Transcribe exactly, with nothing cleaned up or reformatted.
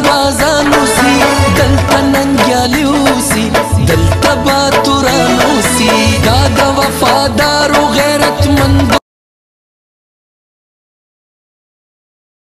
سربازانو سی دلتا ننگیالیو سی دلتا باتورانو سی دا دا وفادارو غیرت مند